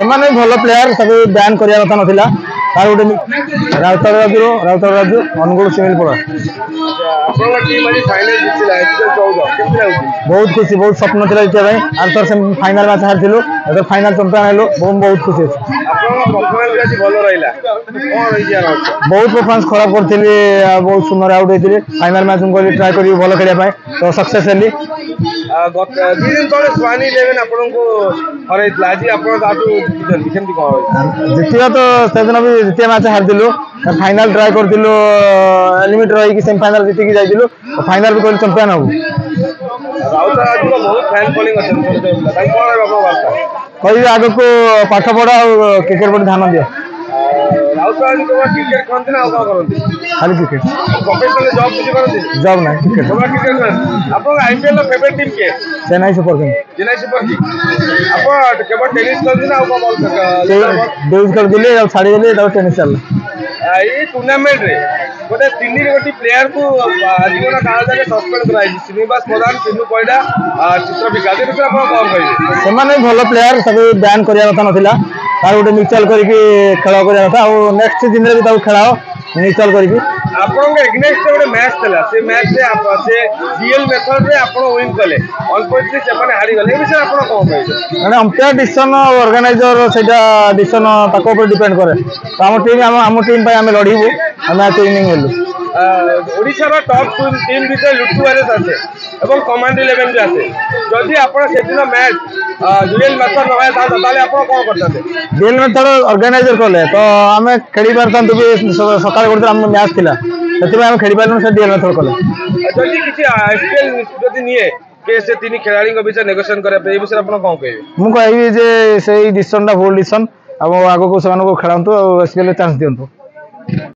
ସେମାନେ ଭଲ ପ୍ଲେୟାର ସବୁ ବ୍ୟାନ୍ କରିବା କଥା ନଥିଲା। ତାର ଗୋଟେ ରାଉତରାଜୁ ଅନୁଗୁଳ ସିମିଲ ପଡ଼ା ବହୁତ ଖୁସି, ବହୁତ ସ୍ୱପ୍ନ ଥିଲା ଜିତିବା ପାଇଁ। ଆର ଥର ସେ ଫାଇନାଲ ମ୍ୟାଚ୍ ହାରିଥିଲୁ, ଏଥର ଫାଇନାଲ ଚମ୍ପିଆନ ହେଲୁ। ବହୁତ ଖୁସି ଅଛି। ବହୁତ ପରଫର୍ମାନ୍ସ ଖରାପ କରିଥିଲି, ବହୁତ ସୁନ୍ଦର ଆଉଟ୍ ହେଇଥିଲି। ଫାଇନାଲ ମ୍ୟାଚ୍ ମୁଁ କହିଲି ଟ୍ରାଏ କରିବି ଭଲ ଖେଳିବା ପାଇଁ, ତ ସକ୍ସେସ୍ ହେଲି। ଜିତିବା ତ ସେଦିନ ବି ଦ୍ୱିତୀୟ ମ୍ୟାଚ୍ ହାରିଥିଲୁ। ଫାଇନାଲ ଟ୍ରାଏ କରିଥିଲୁ, ଏଲିମିନେଟ୍ ରହିକି ସେମିଫାଇନାଲ ଜିତିକି ଯାଇଥିଲୁ। ଫାଇନାଲ ବି କହିଲି ଚମ୍ପିଆନ ହବୁ। କହିବି ଆଗକୁ ପାଠ ପଢ ଆଉ କ୍ରିକେଟ ପ୍ରତି ଧ୍ୟାନ ଦିଅ। ଖାଲି କ୍ରିକେଟ, ଜବ୍ ନାହିଁ, କ୍ରିକେଟ। Chennai super king. ଡ୍ୟୁଜ୍ ଖେଳୁଥିଲି ଆଉ ଛାଡ଼ିଦେଲି, ତାପରେ ଟେନିସ୍ ଚାଲିଲା। ଏଇ ଟୁର୍ଣ୍ଣାମେଣ୍ଟ ରେ ଗୋଟେ 3 ପ୍ଲେୟାର କୁ ଆଜୀବନ କାଳ ଯାକେ ସସ୍ପେଣ୍ଡ କରାଯାଇଛି, ଶ୍ରୀନିବାସ ପ୍ରଧାନ, ଚିନୁ ପଇଡା, ଚିତ୍ର ବିକାଶ। ଏ ବିଷୟରେ ଆପଣ କଣ କହିବେ? ସେମାନେ ଭଲ ପ୍ଲେୟାର, ତାକୁ ବ୍ୟାନ୍ କରିବା କଥା ନଥିଲା। ତାକୁ ଗୋଟେ ମ୍ୟୁଚୁଆଲ କରିକି ଖେଳ କରିବା କଥା, ଆଉ ନେକ୍ସଟ ସିଜିନରେ ବି ତାକୁ ଖେଳାଅ ମ୍ୟୁଚୁଆଲ କରିକି। ଆପଣଙ୍କ ଏଗନେଷ୍ଟ ଗୋଟେ ମ୍ୟାଚ୍ ଥିଲା, ସେ ମ୍ୟାଚ୍ ରେ ସେ ଡିଏଲ୍ ମେଥଡ ରେ ଆପଣ ୱିନ୍ କଲେ, ଅନଫର୍ଚୁନେଟଲି ସେମାନେ ହାରିଗଲେ। ଏ ବିଷୟରେ ଆପଣ କଣ କହିବେ? ମାନେ ଅମ୍ପାୟାର ଡିସିସନ, ଅର୍ଗାନାଇଜର ସେଇଟା ଡିସିସନ ତାଙ୍କ ଉପରେ ଡିପେଣ୍ଡ କରେ। ତ ଆମ ଟିମ୍ ପାଇଁ ଆମେ ଲଢିବୁ, ମ୍ୟାଚ୍ ୱିନିଂ ହେଲୁ। ଓଡ଼ିଶାର ଟପ୍ ଟିମ୍ ଭିତରେ ଲୁଟୁ ୱାରେସ୍ ଆସେ ଏବଂ କମାଣ୍ଡ 11 ବି ଆସେ। ଯଦି ଆପଣ ସେଦିନ ମ୍ୟାଚ୍ ଡୁଏଲ୍ ମେଥଡ ନ ହେଇଥାନ୍ତା, ତାହେଲେ ଆପଣ କଣ କରିଥାନ୍ତେ? ଡୁଏଲ୍ ମେଥଡ ଅର୍ଗାନାଇଜର କଲେ ତ ଆମେ ଖେଳି ପାରିଥାନ୍ତୁ ବି। ସକାଳେ ଗୋଟେ ଆମ ମ୍ୟାଚ୍ ଥିଲା, ସେଥିପାଇଁ ଆମେ ଖେଳି ପାରିଲୁନି। ସେ ଡୁଏଲ୍ ମେଥଡ କଲେ। ଯଦି କିଛି IPL ଯଦି ନିଏ କି ସେ 3 ଖେଳାଳିଙ୍କ ଭିତରେ ନେଗୋସିଏସନ କରିବା ପାଇଁ, ଏ ବିଷୟରେ ଆପଣ କଣ କହିବେ? ମୁଁ କହିବି ଯେ ସେଇ ଡିସିସନଟା ଭୁଲ ଡିସିସନ, ଆଉ ଆଗକୁ ସେମାନଙ୍କୁ ଖେଳାନ୍ତୁ ଆଉ SPL ରେ ଚାନ୍ସ ଦିଅନ୍ତୁ।